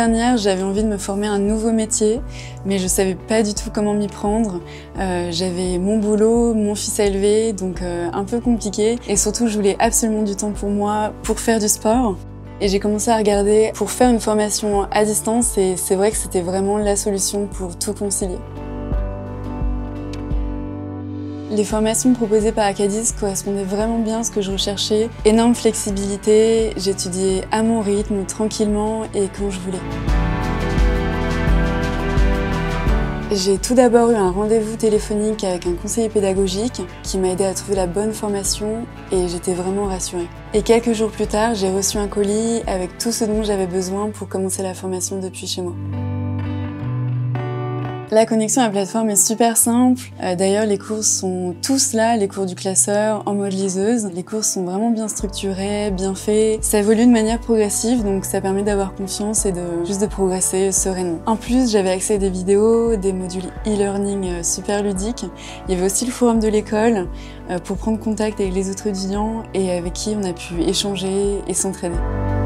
dernière, j'avais envie de me former à un nouveau métier, mais je savais pas du tout comment m'y prendre. J'avais mon boulot, mon fils à élever, donc un peu compliqué. Et surtout, je voulais absolument du temps pour moi, pour faire du sport. Et j'ai commencé à regarder pour faire une formation à distance et c'est vrai que c'était vraiment la solution pour tout concilier. Les formations proposées par Acadis correspondaient vraiment bien à ce que je recherchais. Énorme flexibilité, j'étudiais à mon rythme, tranquillement et quand je voulais. J'ai tout d'abord eu un rendez-vous téléphonique avec un conseiller pédagogique qui m'a aidé à trouver la bonne formation et j'étais vraiment rassurée. Et quelques jours plus tard, j'ai reçu un colis avec tout ce dont j'avais besoin pour commencer la formation depuis chez moi. La connexion à la plateforme est super simple. D'ailleurs, les cours sont tous là, les cours du classeur en mode liseuse. Les cours sont vraiment bien structurés, bien faits. Ça évolue de manière progressive, donc ça permet d'avoir confiance et juste de progresser sereinement. En plus, j'avais accès à des vidéos, des modules e-learning super ludiques. Il y avait aussi le forum de l'école pour prendre contact avec les autres étudiants et avec qui on a pu échanger et s'entraider.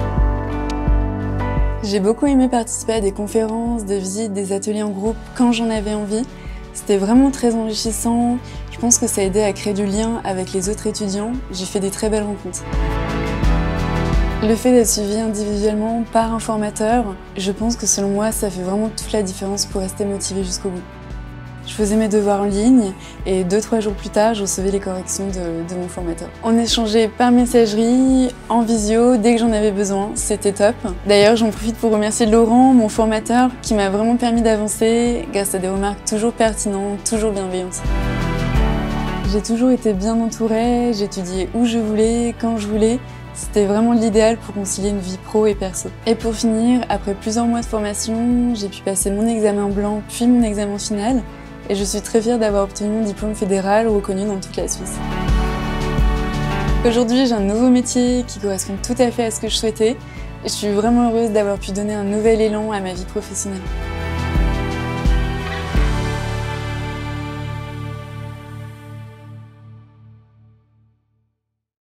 J'ai beaucoup aimé participer à des conférences, des visites, des ateliers en groupe quand j'en avais envie. C'était vraiment très enrichissant. Je pense que ça a aidé à créer du lien avec les autres étudiants. J'ai fait des très belles rencontres. Le fait d'être suivi individuellement par un formateur, je pense que selon moi, ça fait vraiment toute la différence pour rester motivé jusqu'au bout. Je faisais mes devoirs en ligne et 2-3 jours plus tard, je recevais les corrections de mon formateur. On échangeait par messagerie, en visio, dès que j'en avais besoin. C'était top. D'ailleurs, j'en profite pour remercier Laurent, mon formateur, qui m'a vraiment permis d'avancer grâce à des remarques toujours pertinentes, toujours bienveillantes. J'ai toujours été bien entourée, j'étudiais où je voulais, quand je voulais. C'était vraiment l'idéal pour concilier une vie pro et perso. Et pour finir, après plusieurs mois de formation, j'ai pu passer mon examen blanc puis mon examen final. Et je suis très fière d'avoir obtenu mon diplôme fédéral reconnu dans toute la Suisse. Aujourd'hui, j'ai un nouveau métier qui correspond tout à fait à ce que je souhaitais. Et je suis vraiment heureuse d'avoir pu donner un nouvel élan à ma vie professionnelle.